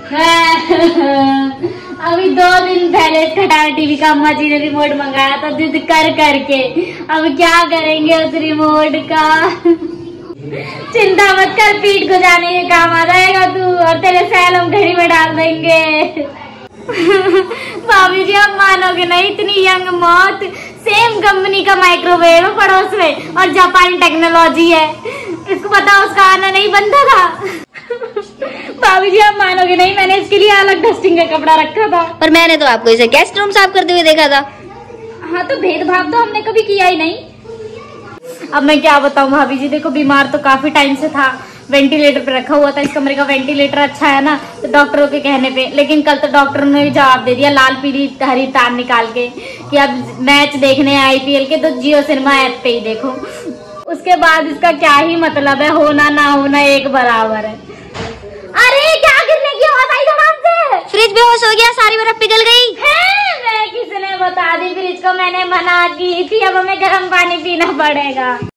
अभी 2 दिन पहले खटारा टीवी का अम्मा जी ने रिमोट मंगाया था जिद कर करके। अब क्या करेंगे उस रिमोट का। चिंता मत कर, पीठ गुजाने के काम आ जाएगा तू, और तेरे सैल हम घड़ी में डाल देंगे। भाभी जी आप मानोगे नहीं, इतनी यंग मौत, सेम कंपनी का माइक्रोवेव है पड़ोस में और जापानी टेक्नोलॉजी है। इसको पता उसका आना नहीं बनता था। भाभी जी आप मानोगे नहीं, मैंने इसके लिए अलग डस्टिंग का कपड़ा रखा था। पर मैंने तो आपको इसे गेस्ट रूम साफ करते हुए देखा था। हाँ तो भेदभाव तो हमने कभी किया ही नहीं। अब मैं क्या बताऊं भाभी जी, देखो बीमार तो काफी टाइम से था, वेंटिलेटर पे रखा हुआ था। इस कमरे का वेंटिलेटर अच्छा है ना, तो डॉक्टरों के कहने पे। लेकिन कल तो डॉक्टर ने भी जवाब दे दिया लाल पीली हरी तार निकाल के कि अब मैच देखने आईपीएल के तो जियो सिनेमा ऐप पे ही देखो। उसके बाद इसका क्या ही मतलब है, होना ना होना एक बराबर है। अरे क्या गिरने की आवाज आई धड़ाम से? फ्रिज बेहोश हो गया, सारी बर्फ पिघल गई है। मैं किसने बता दी फ्रिज को, मैंने मना की थी, अब हमें गर्म पानी पीना पड़ेगा।